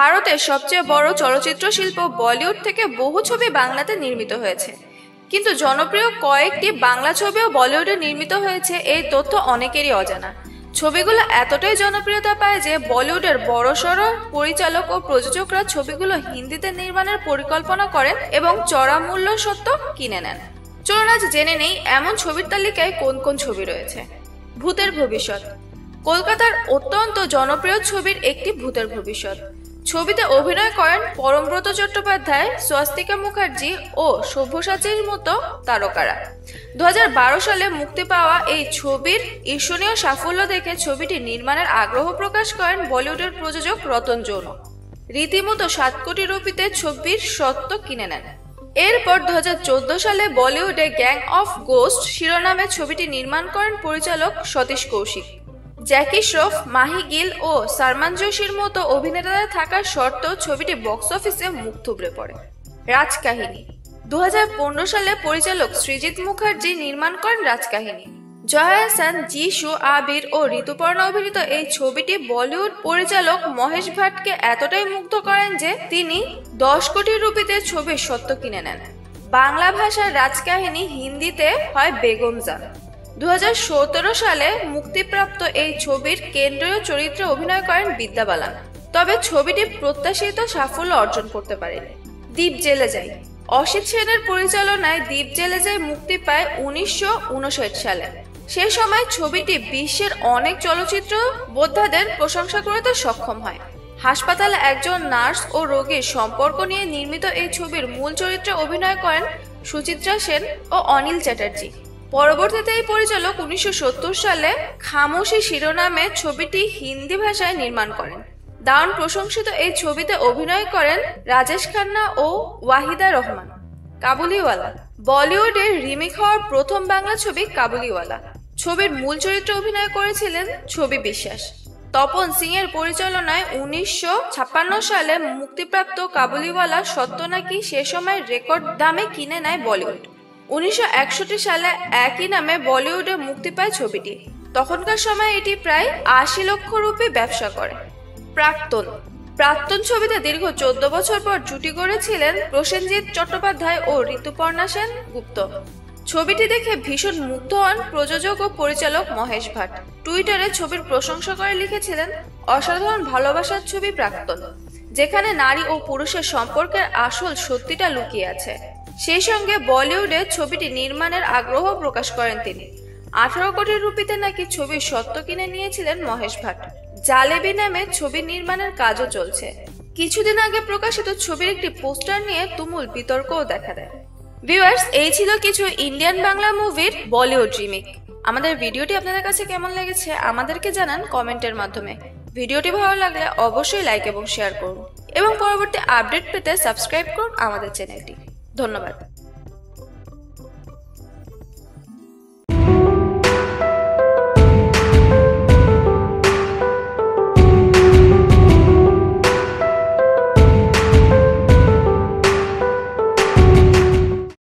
ভারতের সবচেয়ে বড় চলচ্চিত্র শিল্প বলিউড থেকে বহু ছবি বাংলাতে নির্মিত হয়েছে, কিন্তু জনপ্রিয় কয়েকটি বাংলা ছবিও বলিউডে নির্মিত হয়েছে এই তথ্য অনেকেরই অজানা। ছবিগুলো এতটাই জনপ্রিয়তা পায় যে বলিউডের বড়সড় পরিচালক ও প্রযোজকরা ছবিগুলো হিন্দিতে নির্মাণের পরিকল্পনা করেন এবং চড়া মূল্য সত্ত্বেও কিনে নেন। চলুন আজ জেনে নেই এমন ছবির তালিকায় কোন কোন ছবি রয়েছে। ভূতের ভবিষ্যৎ কলকাতার অত্যন্ত জনপ্রিয় ছবির একটি ভূতের ভবিষ্যৎ। ছবিতে অভিনয় করেন পরমব্রত চট্টোপাধ্যায়, স্বস্তিকা মুখার্জি ও সব্যসাচীর মতো তারকারা। 2012 সালে মুক্তি পাওয়া এই ছবির ঈর্ষণীয় সাফল্য দেখে ছবিটি নির্মাণের আগ্রহ প্রকাশ করেন বলিউডের প্রযোজক রতন জৌন। রীতিমতো 7 কোটি রুপিতে ছবির স্বত্ব কিনে নেন। এরপর 2014 সালে বলিউডে গ্যাং অফ গোস্ট শিরোনামে ছবিটি নির্মাণ করেন পরিচালক সতীশ কৌশিক। জ্যাকি শ্রফ, মাহি গিল ও সালমান জোশির মতো অভিনেতারা থাকার সত্ত্বেও ছবিটি বক্স অফিসে মুখ থুবড়ে পড়ে। রাজকাহিনী 2015 সালে পরিচালক সৃজিত মুখার্জি নির্মাণ করেন রাজকাহিনী। জয়া আহসান, যিশু, আবির ও ঋতুপর্ণা অভিনীত এই ছবিটি বলিউড পরিচালক মহেশ ভাটকে এতটাই মুগ্ধ করেন যে তিনি 10 কোটি রুপিতে ছবির স্বত্ব কিনে নেন। বাংলা ভাষার রাজকাহিনী হিন্দিতে হয় বেগম জান। 2017 সালে মুক্তিপ্রাপ্ত এই ছবির কেন্দ্রীয় চরিত্রে অভিনয় করেন বিদ্যা বালান, তবে ছবিটি প্রত্যাশিত সাফল্য অর্জন করতে পারেনি। দ্বীপ জেলে যাই অসিত সেনের পরিচালনায় দ্বীপ জেলে যাই মুক্তি পায় 1959 সালে। সে সময় ছবিটি বিশ্বের অনেক চলচ্চিত্র বোদ্ধাদের প্রশংসা করতে সক্ষম হয়। হাসপাতালে একজন নার্স ও রোগীর সম্পর্ক নিয়ে নির্মিত এই ছবির মূল চরিত্রে অভিনয় করেন সুচিত্রা সেন ও অনিল চ্যাটার্জি। পরবর্তীতে এই পরিচালক 1970 সালে খামোশি শিরোনামে ছবিটি হিন্দি ভাষায় নির্মাণ করেন। দারুণ প্রশংসিত এই ছবিতে অভিনয় করেন রাজেশ খান্না ও ওয়াহিদা রহমান। কাবুলিওয়ালা বলিউডে রিমেক হওয়ার প্রথম বাংলা ছবি কাবুলিওয়ালা। ছবির মূল চরিত্রে অভিনয় করেছিলেন ছবি বিশ্বাস। তপন সিং এর পরিচালনায় 1956 সালে মুক্তিপ্রাপ্ত কাবুলিওয়ালা সত্য নাকি সে সময় রেকর্ড দামে কিনে নেয় বলিউড। 1961 সালে একই নামে বলিউডে মুক্তি পায় ছবিটি। তখনকার সময় এটি প্রায় 80 লক্ষ রুপি ব্যবসা করে। প্রাক্তন ছবিতে দীর্ঘ 14 বছর পর জুটি গড়েছিলেন প্রসেনজিৎ চট্টোপাধ্যায় ও ঋতুপর্ণা সেন গুপ্ত। ছবিটি দেখে ভীষণ মুগ্ধ হন প্রযোজক ও পরিচালক মহেশ ভাট। টুইটারে ছবির প্রশংসা করে লিখেছিলেন, অসাধারণ ভালোবাসার ছবি প্রাক্তন, যেখানে নারী ও পুরুষের সম্পর্কের আসল সত্যিটা লুকিয়ে আছে। সেই সঙ্গে বলিউডে ছবিটি নির্মাণের আগ্রহ প্রকাশ করেন তিনি। 18 কোটি রুপিতে নাকি ছবির স্বত্ব কিনে নিয়েছিলেন মহেশ ভাট। জালেবি নামে ছবি নির্মাণের কাজও চলছে। কিছুদিন আগে প্রকাশিত ছবির একটি পোস্টার নিয়ে তুমুল বিতর্কও দেখা দেয়। ভিউয়ার্স, এই ছিল কিছু ইন্ডিয়ান বাংলা মুভির বলিউড রিমেক। আমাদের ভিডিওটি আপনাদের কাছে কেমন লেগেছে আমাদেরকে জানান কমেন্টের মাধ্যমে। ভিডিওটি ভালো লাগলে অবশ্যই লাইক এবং শেয়ার করুন এবং পরবর্তী আপডেট পেতে সাবস্ক্রাইব করুন আমাদের চ্যানেলটি। ধন্যবাদ।